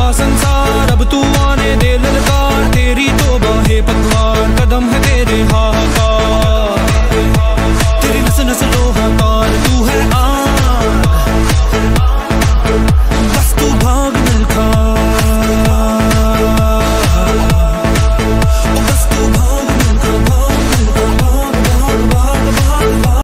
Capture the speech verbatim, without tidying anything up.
रहा संसार, अब तू आने दे ललकार, तेरी तो बाहें पतवार, कदम है तेरे हाथ